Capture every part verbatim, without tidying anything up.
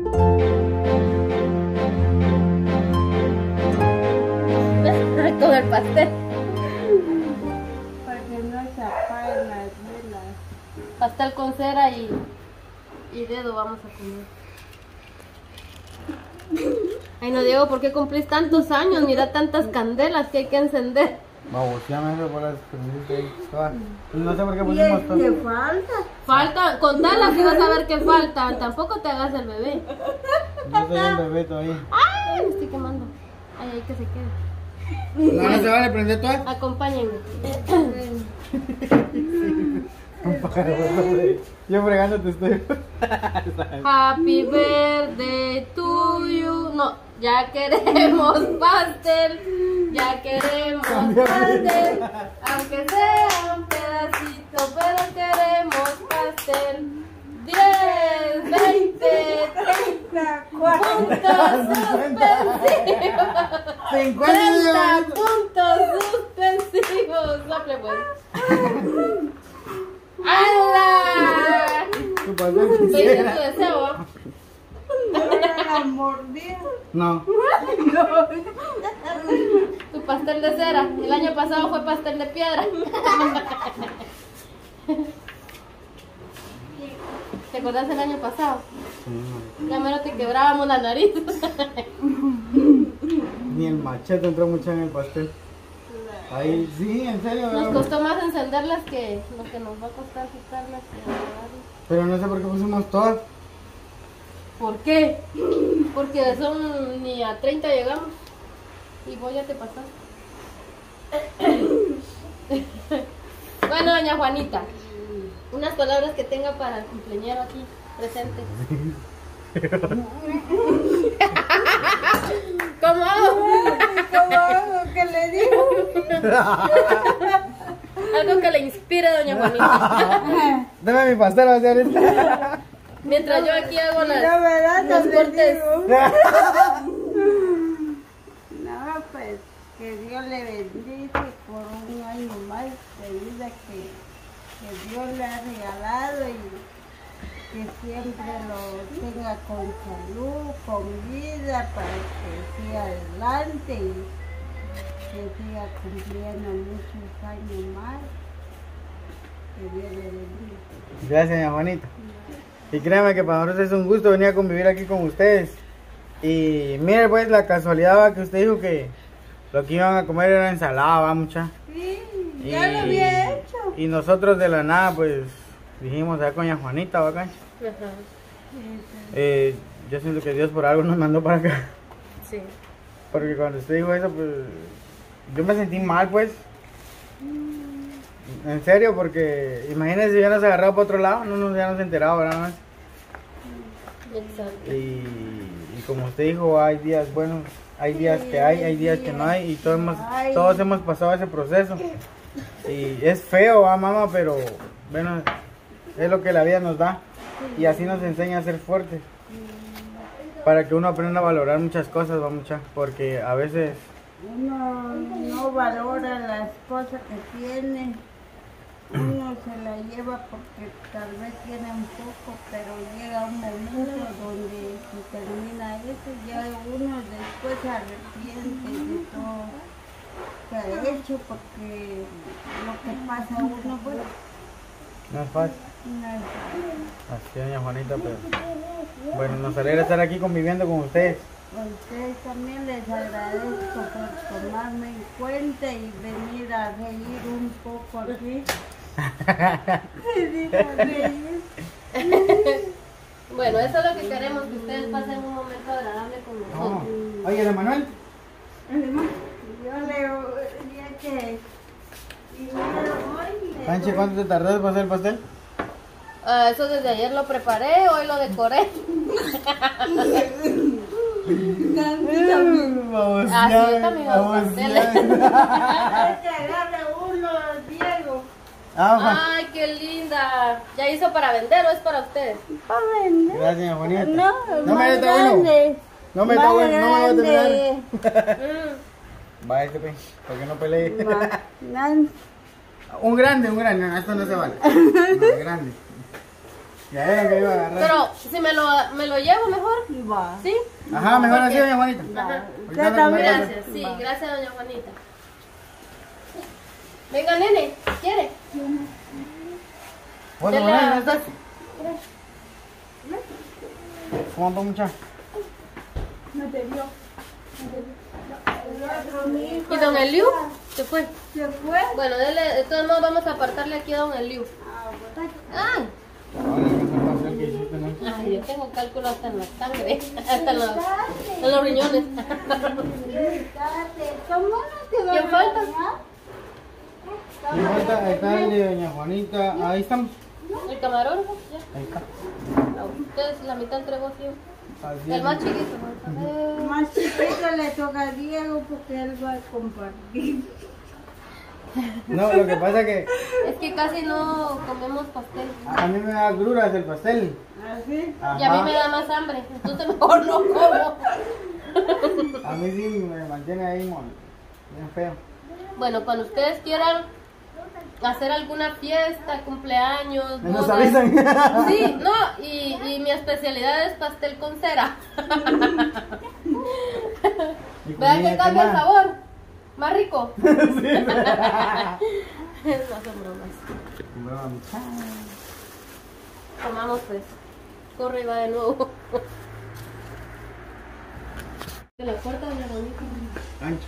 Con el pastel. Para que no se apaguen las velas. Pastel con cera y, y dedo vamos a comer. Ay, no, Diego, ¿por qué cumplís tantos años? Mira tantas candelas que hay que encender. Vamos, ya me por las prendiste ahí. No sé por qué ¿Y pusimos es todo. que falta? Falta, contalas y vas a ver que faltan. Tampoco te hagas el bebé. Yo soy un bebé todavía. Ay, me estoy quemando. Ay, ay, que se quede. No, no se vale prender todo. Acompáñenme. Yo fregándote estoy. Happy birthday to you. No, ya queremos pastel. Ya queremos pastel. Aunque sea un pedacito, pero queremos pastel. diez, veinte, treinta puntos suspensivos. treinta puntos suspensivos. Sople pues. ¡Hala! Tu pastel Pediste tu quisiera. deseo. La mordida. No. Tu pastel de cera. El año pasado fue pastel de piedra. ¿Te acordás del año pasado? Ya menos te quebrábamos la nariz. Ni el machete entró mucho en el pastel. Ahí, sí, en serio. Nos ¿verdad? costó más encenderlas que lo que nos va a costar quitarlas y apagarlas. Pero no sé por qué pusimos todas. ¿Por qué? Porque son ni a treinta llegamos. Y vos ya te pasaste. Bueno, doña Juanita, unas palabras que tenga para el cumpleañero aquí presente. ¿Cómo? ¿Cómo hago que le digo? Algo que le inspire, doña Juanita. Dame mi pastel, va a ser ahorita. Mientras yo aquí hago La las, verdad no los le cortes. digo. No, pues que Dios le bendice por un año más de vida que, que Dios le ha regalado y que siempre lo tenga con salud, con vida, para que siga adelante y que siga cumpliendo muchos años más. Que Dios le bendiga. Gracias, doña Juanita. Y créanme que para nosotros es un gusto venir a convivir aquí con ustedes. Y mire pues la casualidad va que usted dijo que lo que iban a comer era ensalada, va mucha. Sí, ya lo había hecho. Y nosotros de la nada pues dijimos a doña Juanita, va acá. Ajá. Eh, yo siento que Dios por algo nos mandó para acá. Sí. Porque cuando usted dijo eso pues yo me sentí mal pues. En serio, porque imagínense si ya nos agarrado para otro lado, no nos ya nos enterado, ¿verdad? Exacto. Y, y como usted dijo, hay días buenos, hay días que hay, hay días que no hay, y todos hemos, todos hemos pasado ese proceso. Y es feo, ¿ah, mamá? Pero bueno, es lo que la vida nos da. Y así nos enseña a ser fuertes. Para que uno aprenda a valorar muchas cosas, va mucha, porque a veces... Uno no valora las cosas que tiene. Uno se la lleva porque tal vez tiene un poco, pero llega un momento donde se termina eso, ya uno después se arrepiente de todo que ha hecho, porque lo que pasa a uno, pues, No es fácil. no es fácil. Así, doña Juanita, pero... Bueno, nos alegra estar aquí conviviendo con ustedes. A ustedes también les agradezco por tomarme en cuenta y venir a reír un poco aquí. Venir a reír. Bueno, eso es lo que queremos, que ustedes pasen un momento agradable con nosotros. Oh. Oye, Manuel. Yo le diría que... y mira, hoy le- Anche, ¿cuánto te tardó para hacer el pastel? Ah, eso desde ayer lo preparé, hoy lo decoré. Vamos, Ah, sí, yo también hago vamos, pasteles. ya. que agarre uno, Diego. Ah, Juan. Ay, qué linda. ¿Ya hizo para vender o es para ustedes? Para vender. Gracias, doña Juanita. No, No me más está bueno. grande. No me está Más bueno, no me lo voy a terminar. Mm. Va, este pe, ¿por qué no peleé? Más grande. Un grande, un grande, no, esto no se vale. No, grande. Ya era que iba a agarrar. Pero si me lo, me lo llevo mejor, Va. ¿sí? Ajá, mejor ¿Por así, qué? doña Juanita. Ajá. Usted también. Gracias, sí, Va. gracias doña Juanita. Venga, nene, ¿quiere? Bueno, Dele a- bueno, ¿estás? ¿Cómo anda, muchacha? ¿Y don Eliu? ¿Se fue? ¿Se fue? Bueno, dele, de todos modos vamos a apartarle aquí a don Eliu. Ah, bueno. ¡Ay! Ahora, ¿qué fue el pastel que hiciste, no? Ay, yo tengo cálculo hasta en la sangre, hasta en los, en los riñones. ¿Quién falta? Y falta, está el de doña Juanita. Ahí estamos. El camarógrafo, ya. Ahí está. A ustedes la mitad entre vos y yo. Así El es. más chiquito. Vamos a ver. Más chiquito le toca a Diego porque él va a compartir. No, lo que pasa es que Es que casi no comemos pastel. a mí me da gruras el pastel. ¿Así? Ajá. Y a mí me da más hambre, entonces mejor no como. A mí sí me mantiene ahí, mon, bien feo. Bueno, cuando ustedes quieran hacer alguna fiesta, cumpleaños, Me nos bodas. avisan. Sí, no, y, y mi especialidad es pastel con cera. Y ¿Verdad que comida, cambia el ¿qué más? sabor? ¿Más rico? Sí. No son bromas. Bueno, Comamos pues. Corre y va de nuevo. De la puerta de la bonita. ancho.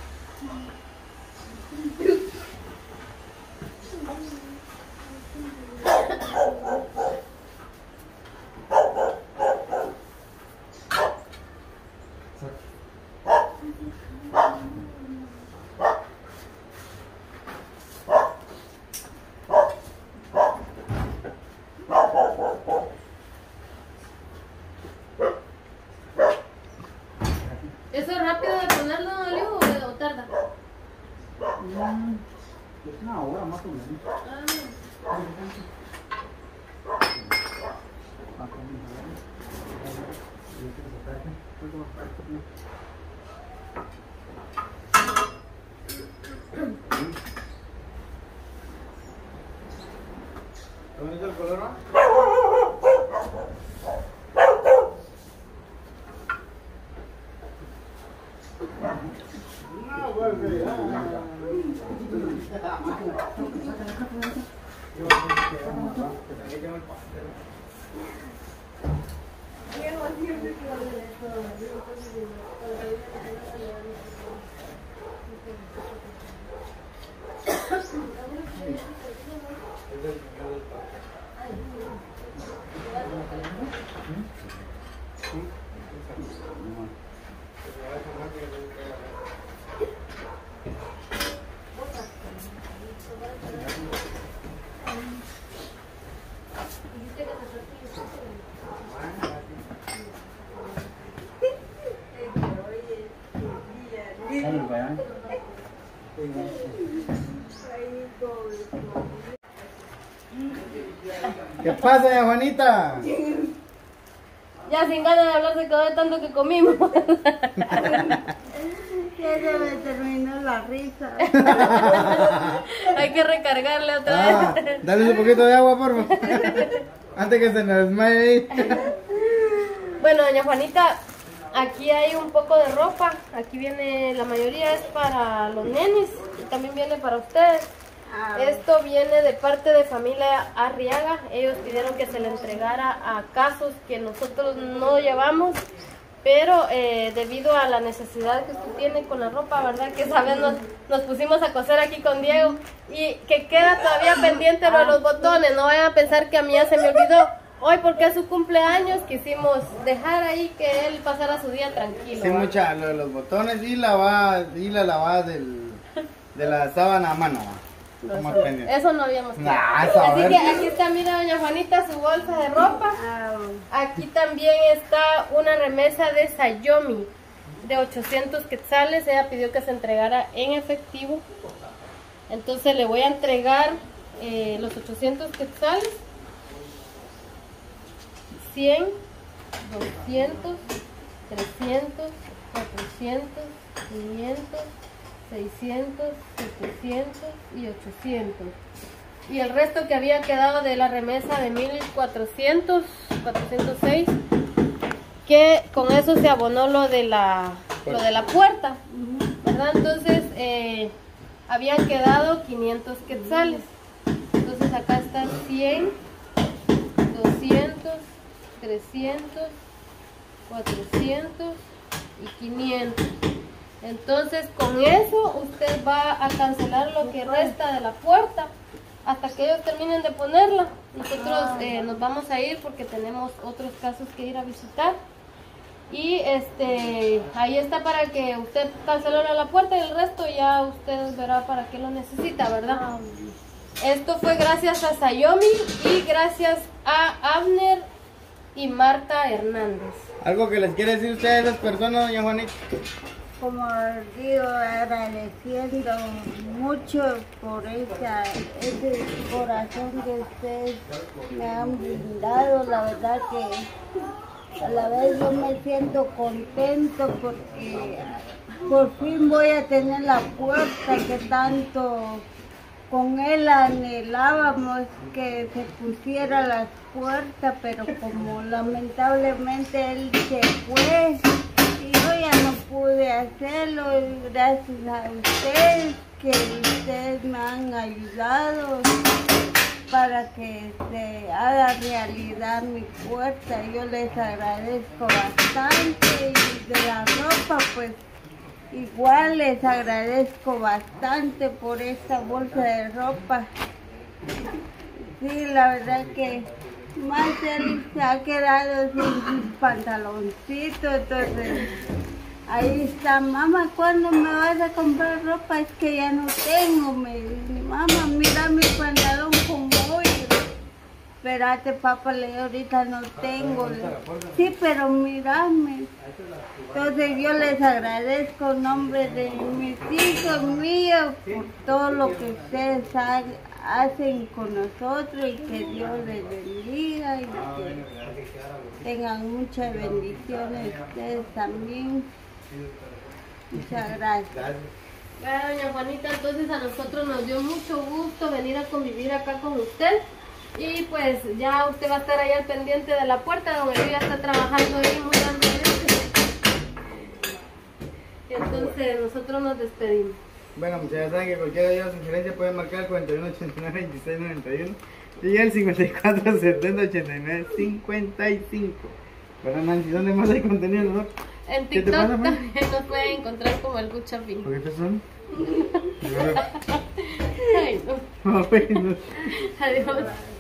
¿Eso es rápido de ponerlo, Olivo, o tarda? Mm, Es una hora más o menos. Ah, ¿Está bonito el color, no? No, vuelve ya. ¿Qué pasa, doña Juanita? ya sin ganas de hablar se quedó de tanto que comimos. Ya se me terminó la risa. Hay que recargarle otra Ah, vez. dale un poquito de agua, por favor. Antes que se nos desmaye ahí. Bueno, doña Juanita, aquí hay un poco de ropa. Aquí viene, la mayoría es para los nenes y también viene para ustedes. Ah, Esto viene de parte de familia Arriaga. Ellos pidieron que se le entregara a casos que nosotros no llevamos, pero eh, debido a la necesidad que usted tiene con la ropa, ¿verdad? Que esa vez nos, nos pusimos a coser aquí con Diego y que queda todavía pendiente lo de los botones. No vayan a pensar que a mí ya se me olvidó. Hoy, porque es su cumpleaños, quisimos dejar ahí que él pasara su día tranquilo. Sí, ¿va? mucha, lo de los botones y la va, y la lavada del, de la sábana a mano. No, Como eso, pendiente. eso no habíamos hecho. Nah, eso, a Así ver. que aquí está, mira, doña Juanita, su bolsa de ropa. ah, Aquí también está una remesa de Sayomi de ochocientos quetzales. Ella pidió que se entregara en efectivo. Entonces le voy a entregar eh, los ochocientos quetzales. cien, doscientos, trescientos, cuatrocientos, quinientos, seiscientos, setecientos y ochocientos. y el resto que había quedado de la remesa de mil cuatrocientos, cuatrocientos seis, que con eso se abonó lo de la, lo de la puerta, ¿verdad? Entonces eh, habían quedado quinientos quetzales. Entonces acá está cien, doscientos, trescientos, cuatrocientos y quinientos. Entonces con eso usted va a cancelar lo que resta de la puerta hasta que ellos terminen de ponerla. Nosotros eh, nos vamos a ir porque tenemos otros casos que ir a visitar. Y este ahí está para que usted cancele la puerta y el resto ya usted verá para qué lo necesita, ¿verdad? Esto fue gracias a Sayomi y gracias a Abner y Marta Hernández. ¿Algo que les quiere decir usted a esas personas, doña Juanita? Como digo, agradeciendo mucho por esa, ese corazón que ustedes me han brindado. La verdad que a la vez yo me siento contento porque por fin voy a tener la puerta que tanto con él anhelábamos que se pusiera la puerta, pero como lamentablemente él se fue y yo ya no pude hacerlo, y gracias a ustedes que ustedes me han ayudado para que se haga realidad mi puerta. Yo les agradezco bastante y de la ropa pues igual les agradezco bastante por esta bolsa de ropa. Sí, la verdad que más él se ha quedado sin sus pantaloncitos, entonces ahí está, mamá, ¿cuándo me vas a comprar ropa? Es que ya no tengo. Me dice, mamá, mira mi pantalón como hoy. Espérate, papá, le digo, ahorita no tengo. Sí, pero mírame. Entonces yo les agradezco en nombre de mis hijos míos por todo lo que ustedes ha, hacen con nosotros y que Dios les bendiga y que tengan muchas bendiciones ustedes también. Muchas gracias. Bueno, doña Juanita, entonces a nosotros nos dio mucho gusto venir a convivir acá con usted. Y pues ya usted va a estar ahí al pendiente de la puerta, don Elías está trabajando ahí muy ampliamente. Entonces nosotros nos despedimos. Bueno, muchas gracias, saben que cualquiera de ellos sugerencia puede marcar el cuarenta y uno, ochenta y nueve, veintiséis, noventa y uno y el cincuenta y cuatro, setenta, ochenta y nueve, cincuenta y cinco. ¿Verdad, Nancy? ¿Dónde más hay contenido, no? En TikTok pasa, también nos pueden encontrar como el Guchapín. ¿Por qué estos son? Ay, no. No, pues, no. Adiós.